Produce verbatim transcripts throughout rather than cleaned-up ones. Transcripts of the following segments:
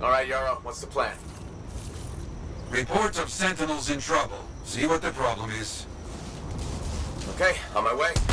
All right, Yarrow, what's the plan? Reports of Sentinels in trouble. See what the problem is. Okay, on my way.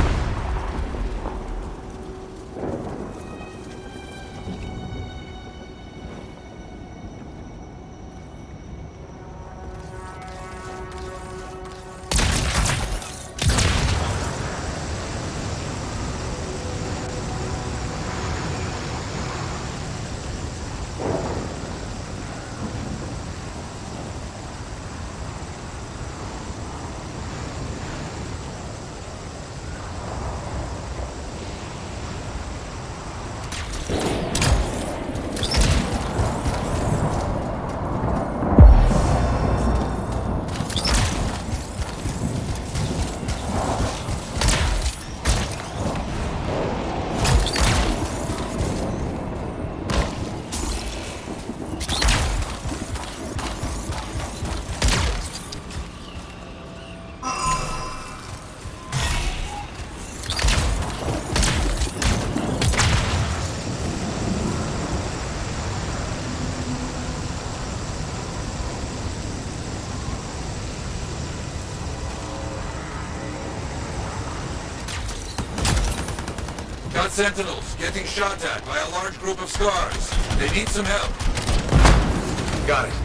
Got Sentinels getting shot at by a large group of scars. They need some help. Got it.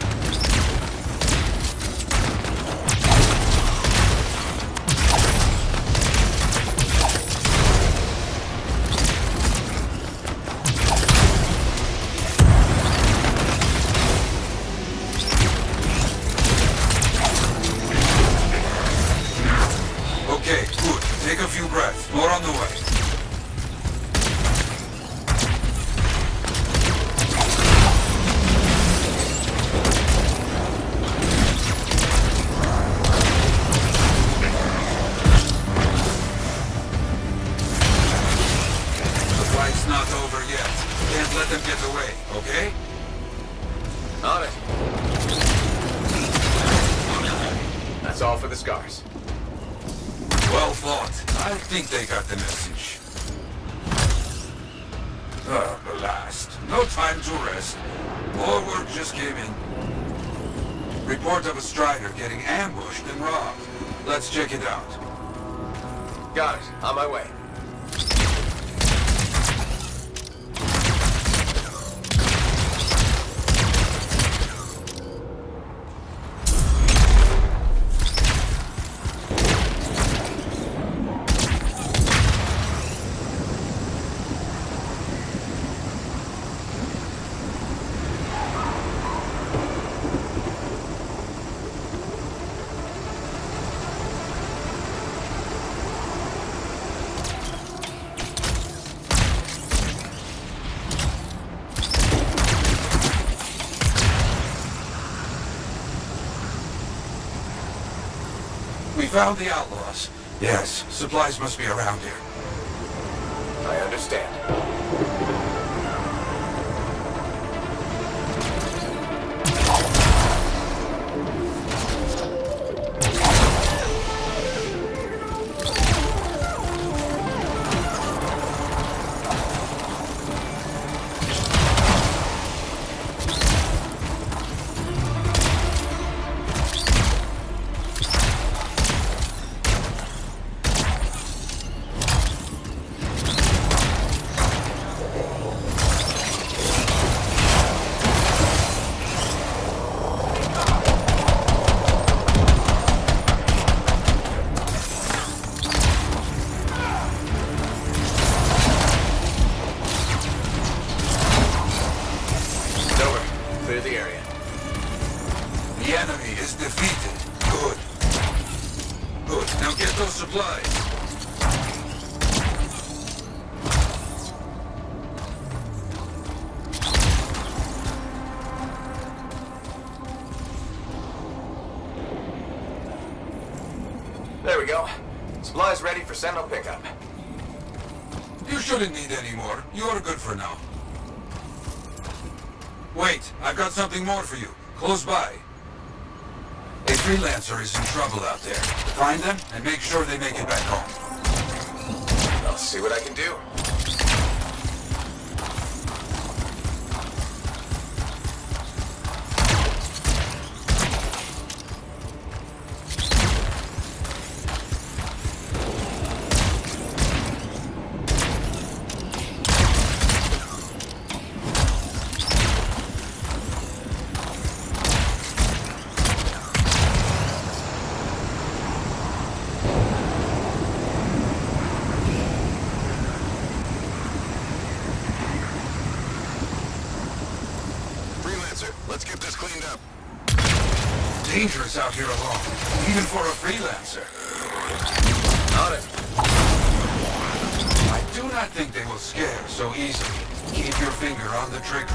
Okay, good. Take a few breaths. More on the way. Fight's not over yet. Can't let them get away, okay? On it. That's all for the scars. Well fought. I think they got the message. Ah, blast. No time to rest. More word just came in. Report of a Strider getting ambushed and robbed. Let's check it out. Got it. On my way. We found the outlaws. Yes, supplies must be around here. I understand. Clear the area. The enemy is defeated. Good. Good. Now get those supplies. There we go. Supplies ready for Sentinel pickup. You shouldn't need any more. You're good for now. Wait, I've got something more for you. Close by. A freelancer is in trouble out there. Find them and make sure they make it back home. I'll see what I can do. Freelancer. Let's get this cleaned up. Dangerous out here alone, even for a freelancer. On it. I do not think they will scare so easily. Keep your finger on the trigger.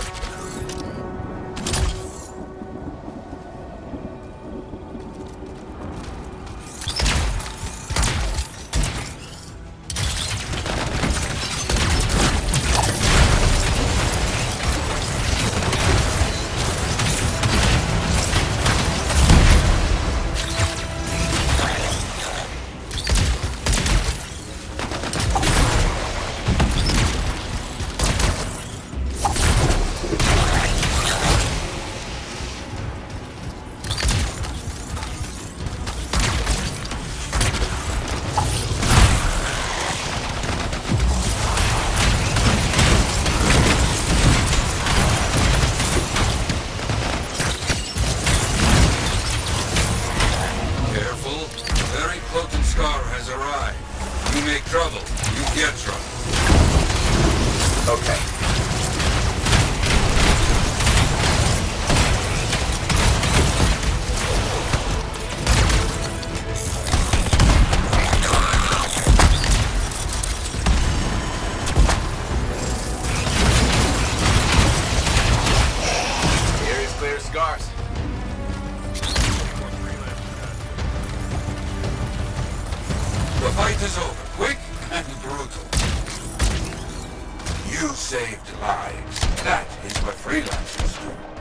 Trouble. You get trouble. Okay. Area's clear of scars. The fight is over. Quick and brutal. You saved lives. That is what freelancers do.